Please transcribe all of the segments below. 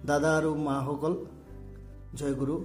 দাদা আৰু মাসকল জয়গুৰু।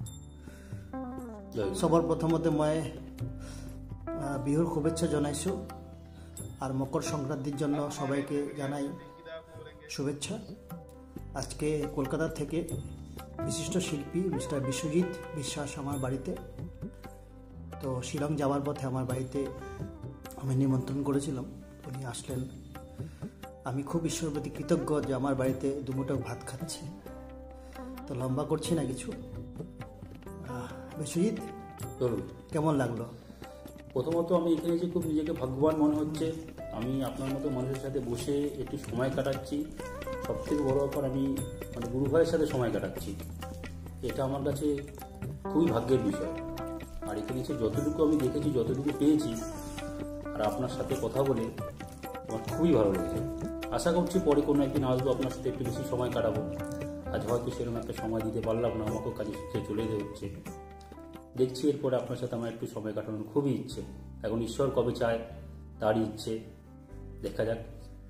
সবার প্রথমতে মই বিহুর শুভেচ্ছা জানাইছো আর মকর সংক্রান্তির জন্য সবাইকে জানাই শুভেচ্ছা। আজকে কলকাতা থেকে বিশিষ্ট শিল্পী মিস্টার বিশ্বজিৎ বিশ্বাস আমার বাড়িতে, তো শিলং যাওয়ার পথে আমার বাড়িতে আমি নিমন্ত্রণ করেছিলাম, উনি আসলেন। আমি খুব ঈশ্বরের প্রতি কৃতজ্ঞ যে আমার বাড়িতে দুমুঠো ভাত খাচ্ছে। তো লম্বা করছি না কিছু। বিশ্বজিৎ, কেমন লাগলো? প্রথমত আমি এখানে যে খুব নিজেকে ভাগ্যবান মনে হচ্ছে। আমি আপনার মতো মানুষের সাথে বসে একটু সময় কাটাচ্ছি। সব থেকে বড় ব্যাপার, আমি গুরু ভাইয়ের সাথে সময় কাটাচ্ছি। এটা আমার কাছে খুবই ভাগ্যের বিষয়। আর এখানে এসে যতটুকু আমি দেখেছি, যতটুকু পেয়েছি, আর আপনার সাথে কথা বলে আমার খুবই ভালো লেগেছে। আশা করছি পরে কোনো একদিন আসবো, আপনার সাথে একটু বেশি সময় কাটাবো। আজ হয়তো সেরকম একটা সময় দিতে পারলাম না, আমাকেও কাজে সূত্রে চলে যেতে হচ্ছে। দেখছি এরপরে আপনার সাথে আমার একটু সময় কাটানোর খুবই ইচ্ছে। এখন ঈশ্বর কবে চায় তারই ইচ্ছে, দেখা যাক।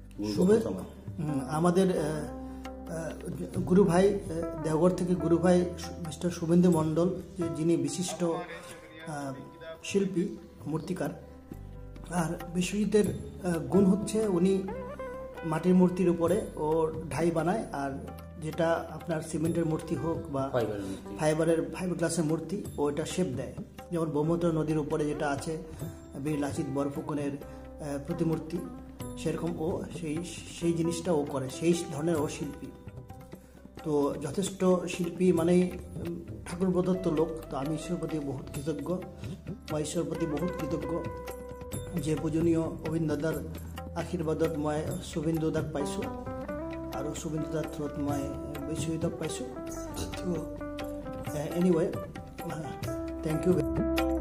আমাদের গুরু ভাই দেওঘর থেকে গুরু ভাই মিস্টার শুভেন্দু মণ্ডল, যিনি বিশিষ্ট শিল্পী মূর্তিকার। আর বিশ্বজিতের গুণ হচ্ছে উনি মাটির মূর্তির উপরে ও ঢাই বানায়, আর যেটা আপনার সিমেন্টের মূর্তি হোক বা ফাইবার গ্লাসের মূর্তি, ও এটা শেপ দেয়। যেমন ব্রহ্মপুত্র নদীর উপরে যেটা আছে বীর লাচিত বরফুকনের প্রতিমূর্তি, সেরকম ও সেই জিনিসটা ও করে, সেই ধরনের ও শিল্পী। তো যথেষ্ট শিল্পী মানেই ঠাকুর প্রদত্ত লোক। তো আমি ঈশ্বর প্রতি বহুত কৃতজ্ঞ, মই ঈশ্বর প্রতি বহুত কৃতজ্ঞ যে পূজনীয় অবিন্দ দাদাৰ আশীৰ্বাদত মই শুভেন্দু দাক পাইছোঁ, আৰু শুভেন্দু দাৰ থ্ৰুত মই বিশ্বজিতক পাইছোঁ। তো এনিৱে, থেংক ইউ।